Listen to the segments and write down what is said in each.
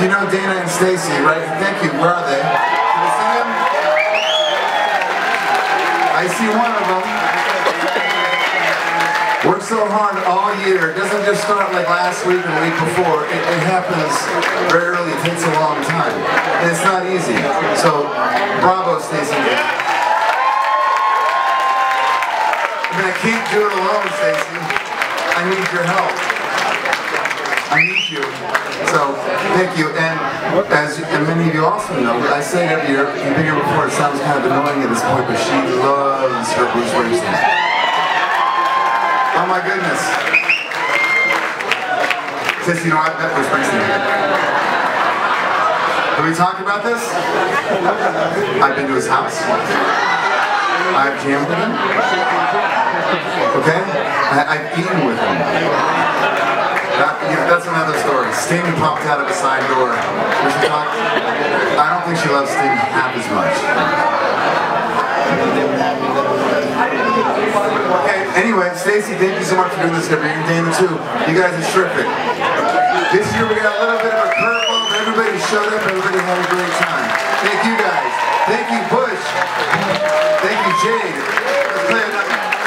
Do you know Dana and Stacy, right? Thank you. Where are they? Can you see them? I see one of them. Worked so hard all year. It doesn't just start like last week or the week before. It happens very early. It takes a long time. And it's not easy. So, bravo, Stacy. I mean, I can't do it alone, Stacy. I need your help. I need you. So, thank you. And and many of you also know, I say it every year, you've been here before, it sounds kind of annoying at this point, but she loves her Bruce Springsteen. Oh my goodness. Sis, you know, I've met Bruce Springsteen. Have we talked about this? I've been to his house. I've jammed with him. Okay? I've eaten with him. That's another story. Sting popped out of a side door. I don't think she loves Sting half as much. Okay, anyway, Stacy, thank you so much for doing this every year. And Dana too. You guys are terrific. This year we got a little bit of a curveball. Everybody showed up. Everybody had a great time. Thank you guys. Thank you, Bush. Thank you, Jade. Let's play another.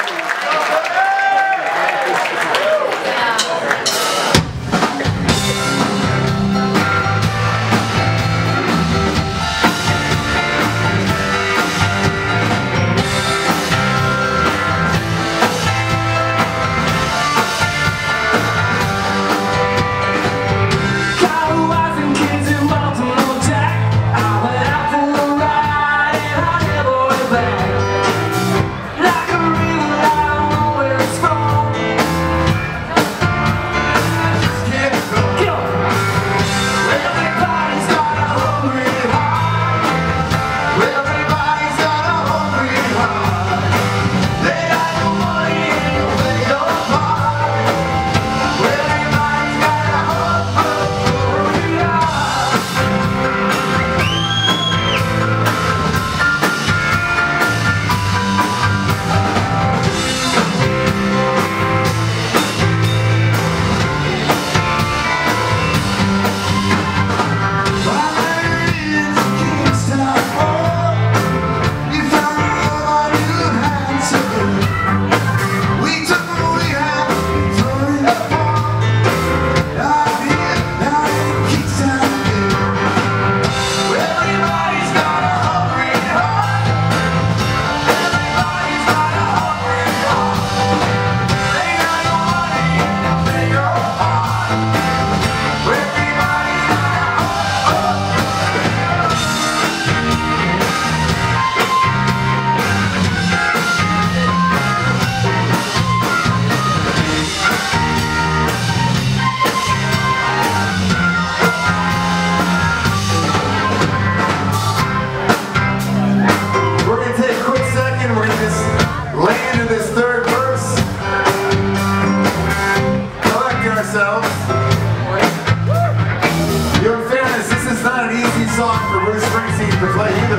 Song for Bruce Springsteen to play either.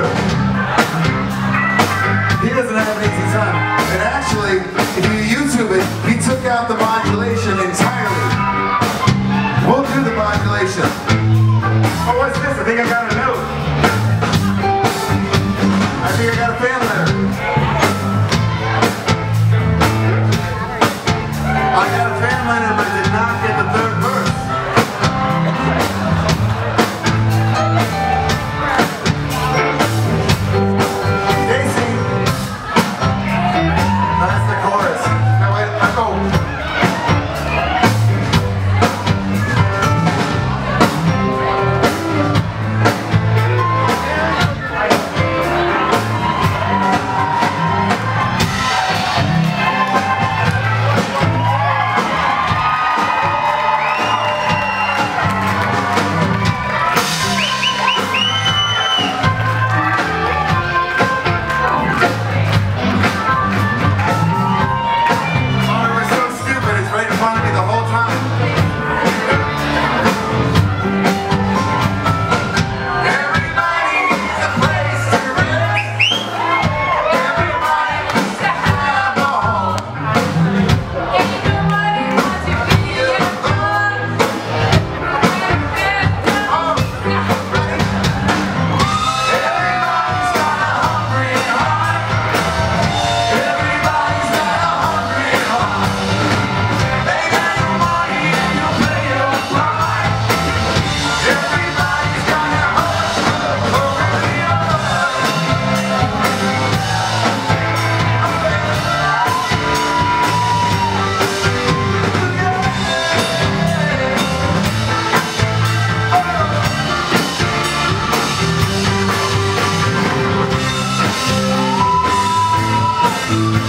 He doesn't have an easy time. And actually, if you YouTube it, he took out the modulation entirely. We'll do the modulation. Oh, what's this? I think I got a note. I think I got a fan letter. I got a fan letter, but did not get the third verse. Thank you.